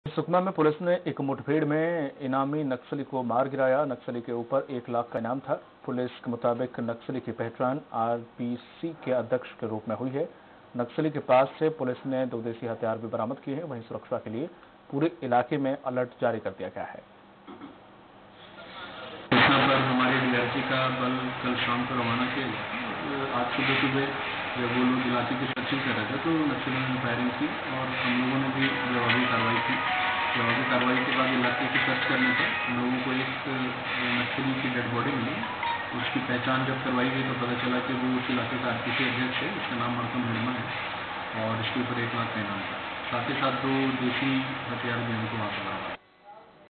सुकमा में पुलिस ने एक मुठभेड़ में इनामी नक्सली को मार गिराया। नक्सली के ऊपर 1 लाख का इनाम था। पुलिस के मुताबिक नक्सली की पहचान आरपीसी के अध्यक्ष के रूप में हुई है। नक्सली के पास से पुलिस ने 2 देसी हथियार भी बरामद किए हैं। वहीं सुरक्षा के लिए पूरे इलाके में अलर्ट जारी कर दिया गया है। सूचना पर हमारे डीआरजी का बल कल शाम को रवाना किया। आज सुबह जब वो लोग इलाके की सर्चिंग कर रहे थे तो नक्सलियों ने फायरिंग की और हम लोगों ने भी जवाबी कार्रवाई की। जवाबी कार्रवाई के बाद इलाके की सर्च करने पर हम लोगों को एक नक्सली की डेड बॉडी मिली। उसकी पहचान जब करवाई गई तो पता चला कि वो उस इलाके का आरपीसी अध्यक्ष है। उसका नाम मरकम हिरमा है और इसके ऊपर 1 लाख का इनाम था। साथ ही साथ 2 देसी हथियार भी हमको वहाँ पर